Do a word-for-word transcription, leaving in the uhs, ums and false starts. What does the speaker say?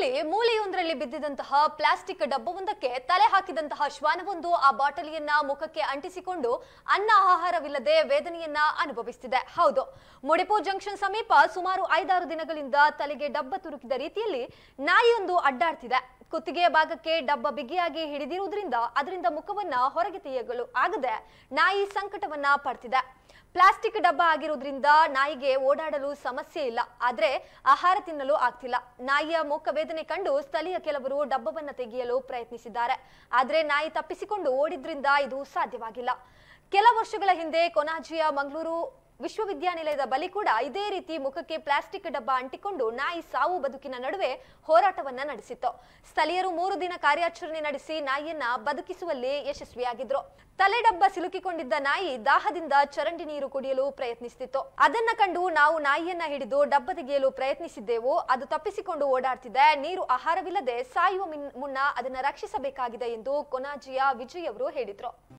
ಬೆಂಗಳೂರಿನಲ್ಲಿ ಮೂಲೆಯೊಂದರಲ್ಲಿ ಬಿದ್ದಿದಂತಹ ಪ್ಲಾಸ್ಟಿಕ್ ಡಬ್ಬವೊಂದಕ್ಕೆ ತಲೆ ಹಾಕಿದಂತಹ ಶ್ವಾನವೊಂದು ಆ ಬಾಟಲಿಯನ್ನ ಮುಖಕ್ಕೆ ಅಂಟಿಸಿಕೊಂಡು ಅನ್ನ ಆಹಾರವಿಲ್ಲದೆ ವೇದನೆಯನ್ನ ಅನುಭವಿಸುತ್ತಿದೆ. ಹೌದು, ಮುಡಿಪು ಜಂಕ್ಷನ್ ಸಮೀಪ ಸುಮಾರು ಐದಾರು ದಿನಗಳಿಂದ ತಲೆಗೆ ಡಬ್ಬ ತುರುಕಿದ ರೀತಿಯಲ್ಲಿ ನಾಯಿಯೊಂದು ಅಡ್ಡಾಡ್ತಿದೆ. ಕುತ್ತಿಗೆಯ ಭಾಗಕ್ಕೆ ಡಬ್ಬ ಬಿಗಿಯಾಗಿ ಹಿಡಿದಿರುವುದರಿಂದ ಅದರಿಂದ ಮುಖವನ್ನ ಹೊರಗೆ ತೆಗೆಯಲು ಆಗದೆ ನಾಯಿ ಸಂಕಟವನ್ನ ಪಡ್ತಿದೆ. ಪ್ಲಾಸ್ಟಿಕ್ ಡಬ್ಬ ಆಗಿರುವುದರಿಂದ ನಾಯಿಗೆ ಓಡಾಡಲು ಸಮಸ್ಯೆ ಇಲ್ಲ, ಆದ್ರೆ ಆಹಾರ ತಿನ್ನಲು ಆಗ್ತಿಲ್ಲ. ನಾಯಿಯ ಮುಖ ವೇದನೆ ಕಂಡು ಸ್ಥಳೀಯ ಕೆಲವರು ಡಬ್ಬವನ್ನ ತೆಗೆಯಲು ಪ್ರಯತ್ನಿಸಿದ್ದಾರೆ. ಆದ್ರೆ ನಾಯಿ ತಪ್ಪಿಸಿಕೊಂಡು ಓಡಿದ್ರಿಂದ ಇದು ಸಾಧ್ಯವಾಗಿಲ್ಲ. ಕೆಲ ವರ್ಷಗಳ ಹಿಂದೆ ಕೊನಾಜಿಯ ಮಂಗಳೂರು ವಿಶ್ವವಿದ್ಯಾನಿಲಯದ ಬಳಿ ಕೂಡ ಇದೇ ರೀತಿ ಮುಖಕ್ಕೆ ಪ್ಲಾಸ್ಟಿಕ್ ಡಬ್ಬ ಅಂಟಿಕೊಂಡು ನಾಯಿ ಸಾವು ಬದುಕಿನ ನಡುವೆ ಹೋರಾಟವನ್ನ ನಡೆಸಿತ್ತು. ಸ್ಥಳೀಯರು ಮೂರು ದಿನ ಕಾರ್ಯಾಚರಣೆ ನಡೆಸಿ ನಾಯಿಯನ್ನ ಬದುಕಿಸುವಲ್ಲಿ ಯಶಸ್ವಿಯಾಗಿದ್ರು. ತಲೆ ಡಬ್ಬ ಸಿಲುಕಿಕೊಂಡಿದ್ದ ನಾಯಿ ದಾಹದಿಂದ ಚರಂಡಿ ನೀರು ಕುಡಿಯಲು ಪ್ರಯತ್ನಿಸುತ್ತಿತ್ತು. ಅದನ್ನ ಕಂಡು ನಾವು ನಾಯಿಯನ್ನ ಹಿಡಿದು ಡಬ್ಬ ತೆಗೆಯಲು ಪ್ರಯತ್ನಿಸಿದ್ದೆವು. ಅದು ತಪ್ಪಿಸಿಕೊಂಡು ಓಡಾಡ್ತಿದೆ. ನೀರು ಆಹಾರವಿಲ್ಲದೆ ಸಾಯುವ ಮುನ್ನ ಅದನ್ನ ರಕ್ಷಿಸಬೇಕಾಗಿದೆ ಎಂದು ಕೊನಾಜಿಯ ವಿಜಯ್ ಅವರು ಹೇಳಿದ್ರು.